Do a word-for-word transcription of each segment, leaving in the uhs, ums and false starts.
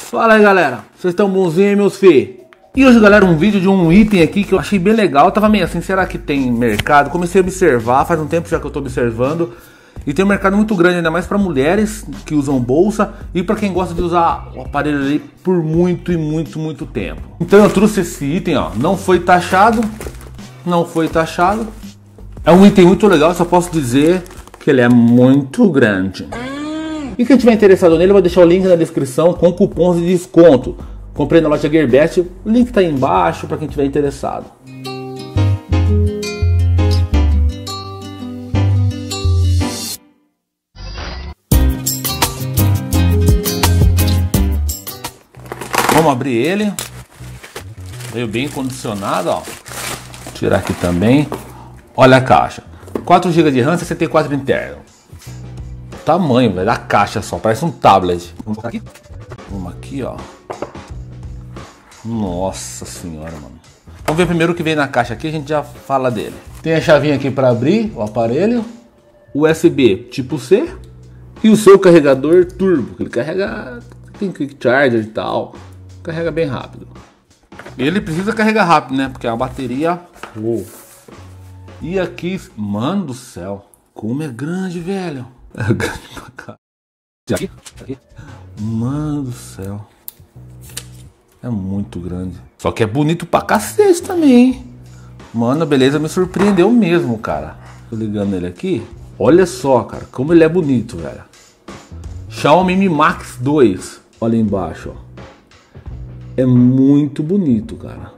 Fala aí, galera, vocês estão bonzinhos, meus fi? E hoje, galera, um vídeo de um item aqui que eu achei bem legal. Eu tava meio assim, será que tem mercado? Comecei a observar, faz um tempo já que eu tô observando. E tem um mercado muito grande, ainda mais para mulheres que usam bolsa e para quem gosta de usar o aparelho ali por muito e muito, muito tempo. Então eu trouxe esse item, ó, não foi taxado, não foi taxado. É um item muito legal, só posso dizer que ele é muito grande. E quem tiver interessado nele, eu vou deixar o link na descrição com cupons de desconto. Comprei na loja Gearbest, o link tá aí embaixo para quem tiver interessado. Vamos abrir ele. Veio bem condicionado, ó. Vou tirar aqui também. Olha a caixa. quatro gigas de RAM, sessenta e quatro interno. Tamanho, velho, da caixa só, parece um tablet. Vamos colocar aqui? Vamos aqui, ó. Nossa senhora, mano. Vamos ver primeiro o que vem na caixa aqui, a gente já fala dele. Tem a chavinha aqui para abrir o aparelho. U S B tipo C. E o seu carregador turbo, que ele carrega, tem quick charger e tal. Carrega bem rápido. Ele precisa carregar rápido, né? Porque a bateria... Uou. E aqui... Mano do céu. Como é grande, velho. É grande pra cá. Aqui, aqui. Mano do céu. É muito grande. Só que é bonito pra cacete também, hein? Mano, a beleza me surpreendeu mesmo, cara. Tô ligando ele aqui. Olha só, cara. Como ele é bonito, velho. Xiaomi Mi Max dois. Olha embaixo, ó. É muito bonito, cara.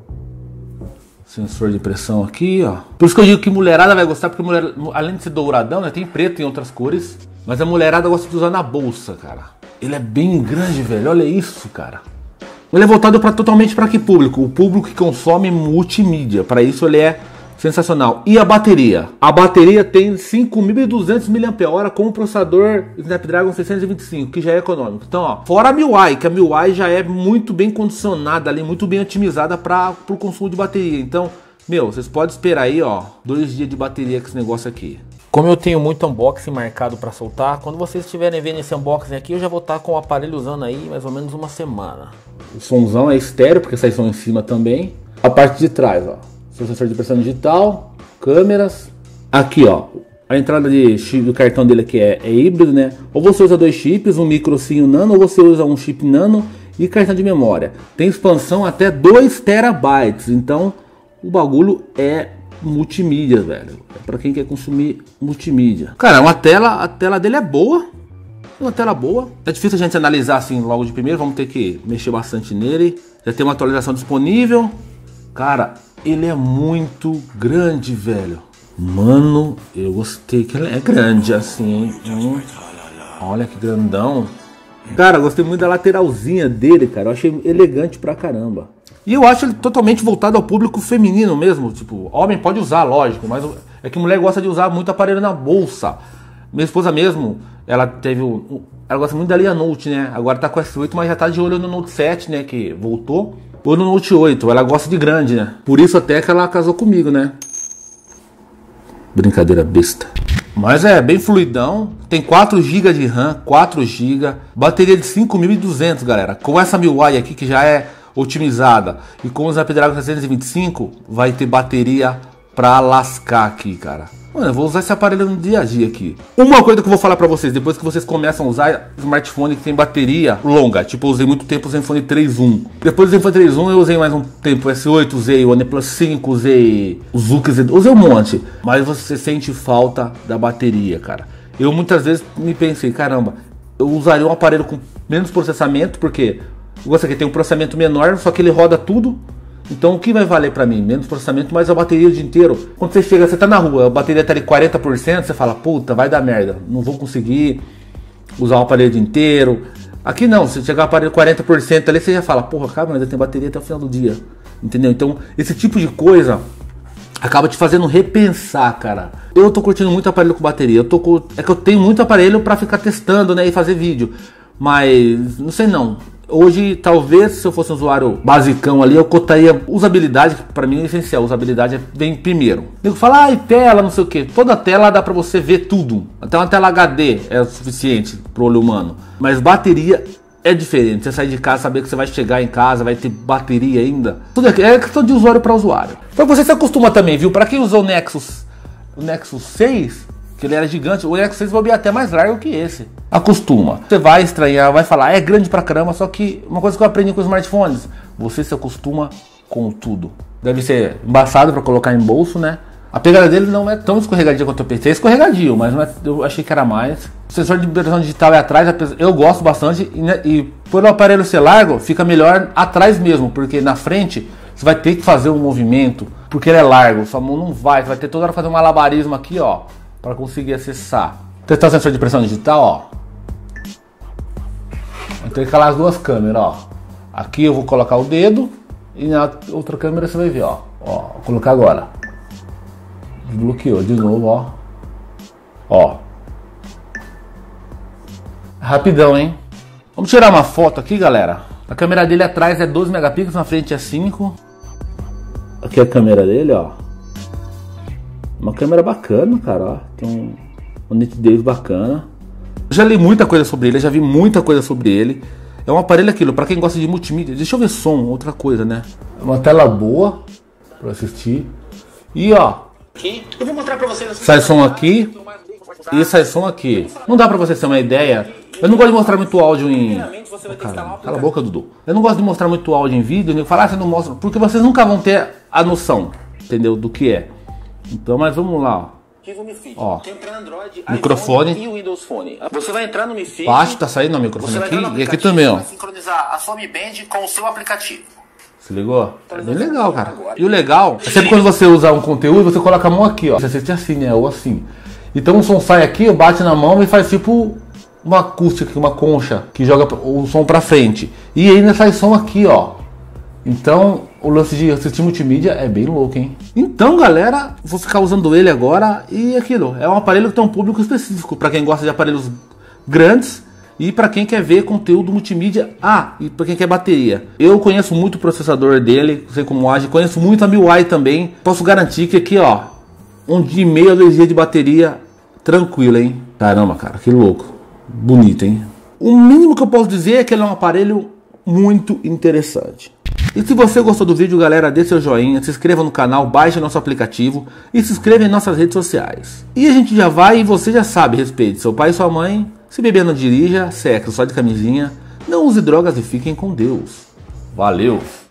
Sensor de pressão aqui, ó. Por isso que eu digo que mulherada vai gostar, porque mulher, além de ser douradão, né, tem preto em outras cores. Mas a mulherada gosta de usar na bolsa, cara. Ele é bem grande, velho. Olha isso, cara. Ele é voltado pra, totalmente para que público? O público que consome multimídia. Para isso ele é sensacional. E a bateria? A bateria tem cinco mil e duzentos miliampères-hora com o processador Snapdragon seiscentos e vinte e cinco, que já é econômico. Então, ó, fora a M I U I, que a M I U I já é muito bem condicionada ali, muito bem otimizada para o consumo de bateria. Então, meu, vocês podem esperar aí, ó, dois dias de bateria com esse negócio aqui. Como eu tenho muito unboxing marcado para soltar, quando vocês estiverem vendo esse unboxing aqui, eu já vou estar com o aparelho usando aí mais ou menos uma semana. O somzão é estéreo, porque sai som em cima também. A parte de trás, ó, seu sensor de pressão digital, câmeras. Aqui, ó, a entrada de chip do cartão dele aqui é, é híbrido, né? Ou você usa dois chips, um micro SIM e um nano, ou você usa um chip nano e cartão de memória. Tem expansão até dois terabytes, então o bagulho é multimídia, velho. É pra quem quer consumir multimídia. Cara, uma tela, a tela dele é boa. Uma tela boa. É difícil a gente analisar assim logo de primeiro. Vamos ter que mexer bastante nele. Já tem uma atualização disponível. Cara, ele é muito grande, velho. Mano, eu gostei que ele é grande assim, hein? Hum, olha que grandão. Cara, gostei muito da lateralzinha dele, cara. Eu achei elegante pra caramba. E eu acho ele totalmente voltado ao público feminino mesmo. Tipo, homem pode usar, lógico. Mas é que mulher gosta de usar muito aparelho na bolsa. Minha esposa mesmo, ela teve o... Ela gosta muito da linha Note, né? Agora tá com o S oito, mas já tá de olho no Note sete, né? Que voltou. Ou no Note oito. Ela gosta de grande, né? Por isso até que ela casou comigo, né? Brincadeira besta. Mas é bem fluidão. Tem quatro gigas de RAM, quatro gigas. Bateria de cinco mil e duzentos, galera. Com essa M I U I aqui, que já é otimizada, e com o Snapdragon seiscentos e vinte e cinco, vai ter bateria pra lascar aqui, cara. Mano, eu vou usar esse aparelho no dia a dia aqui. Uma coisa que eu vou falar pra vocês, depois que vocês começam a usar smartphone que tem bateria longa, tipo, eu usei muito tempo o Zenfone três ponto um. Depois do Zenfone três ponto um eu usei mais um tempo o S oito, usei o OnePlus cinco, usei o Zuki, usei um monte. Mas você sente falta da bateria, cara. Eu muitas vezes me pensei, caramba, eu usaria um aparelho com menos processamento, porque você aqui tem um processamento menor, só que ele roda tudo. Então o que vai valer pra mim? Menos processamento, mas a bateria o dia inteiro. Quando você chega, você tá na rua, a bateria tá ali quarenta por cento, você fala, puta, vai dar merda, não vou conseguir usar o aparelho o dia inteiro. Aqui não, se chegar o aparelho quarenta por cento ali, você já fala, porra, cara, mas ainda tem bateria até o final do dia. Entendeu? Então esse tipo de coisa acaba te fazendo repensar, cara. Eu tô curtindo muito aparelho com bateria. Eu tô com... É que eu tenho muito aparelho pra ficar testando, né, e fazer vídeo. Mas não sei não. Hoje, talvez, se eu fosse um usuário basicão ali, eu cotaria usabilidade, que pra mim é essencial. Usabilidade vem primeiro. Eu falo, ai, tela, não sei o que. Toda tela dá pra você ver tudo. Até uma tela H D é o suficiente pro olho humano. Mas bateria é diferente. Você sair de casa, saber que você vai chegar em casa, vai ter bateria ainda. Tudo é, é questão de usuário para usuário. Então você se acostuma também, viu? Para quem usou o Nexus, o Nexus seis, que ele era gigante, o Nexus seis vai vir até mais largo que esse. Acostuma. Você vai estranhar, vai falar, é grande pra caramba, só que uma coisa que eu aprendi com os smartphones, você se acostuma com tudo. Deve ser embaçado para colocar em bolso, né? A pegada dele não é tão escorregadia quanto eu pensei. É escorregadio, mas não é, eu achei que era mais. O sensor de impressão digital é atrás, eu gosto bastante. E, né, e por o aparelho ser largo, fica melhor atrás mesmo, porque na frente você vai ter que fazer um movimento, porque ele é largo, sua mão não vai. Você vai ter toda hora fazer um malabarismo aqui, ó, para conseguir acessar. Testar o sensor de impressão digital, ó. Vou intercalar as duas câmeras, ó. Aqui eu vou colocar o dedo e na outra câmera você vai ver, ó. Ó, vou colocar agora. Desbloqueou de novo, ó. Ó. Rapidão, hein? Vamos tirar uma foto aqui, galera. A câmera dele atrás é doze megapixels, na frente é cinco. Aqui é a câmera dele, ó. Uma câmera bacana, cara, ó. Tem um, uma nitidez bacana. Eu já li muita coisa sobre ele, já vi muita coisa sobre ele. É um aparelho aquilo, pra quem gosta de multimídia. Deixa eu ver som, outra coisa, né? É uma tela boa pra assistir. E ó, aqui, eu vou mostrar pra vocês. Sai som aqui e sai som aqui. Não dá pra vocês terem uma ideia. Eu não gosto de mostrar muito áudio em... Oh, cara, cala a boca, Dudu. Eu não gosto de mostrar muito áudio em vídeo. Nem falar, ah, você não mostra. Porque vocês nunca vão ter a noção, entendeu? Do que é. Então, mas vamos lá, ó. Ó, tem para Android, microfone e o Windows Phone. Você vai entrar no Mi Fit. Baixo, tá saindo o microfone aqui e aqui também, ó. Vai sincronizar a sua Mi Band com o seu aplicativo. Se ligou? É bem legal, cara. E o legal é sempre quando você usar um conteúdo, você coloca a mão aqui, ó. Você assiste assim, né? Ou assim. Então o som sai aqui, bate na mão e faz tipo uma acústica, uma concha que joga o som pra frente. E ainda sai som aqui, ó. Então o lance de assistir multimídia é bem louco, hein? Então, galera, vou ficar usando ele agora. E aquilo, é um aparelho que tem um público específico para quem gosta de aparelhos grandes e para quem quer ver conteúdo multimídia. Ah, e para quem quer bateria. Eu conheço muito o processador dele, sei como age, conheço muito a M I U I também. Posso garantir que aqui, ó, um dia e meio, dois dias de bateria tranquilo, hein? Caramba, cara, que louco. Bonito, hein? O mínimo que eu posso dizer é que ele é um aparelho muito interessante. E se você gostou do vídeo, galera, dê seu joinha, se inscreva no canal, baixe nosso aplicativo e se inscreva em nossas redes sociais. E a gente já vai e você já sabe, respeite seu pai e sua mãe, se beber não dirija, sexo só de camisinha, não use drogas e fiquem com Deus. Valeu!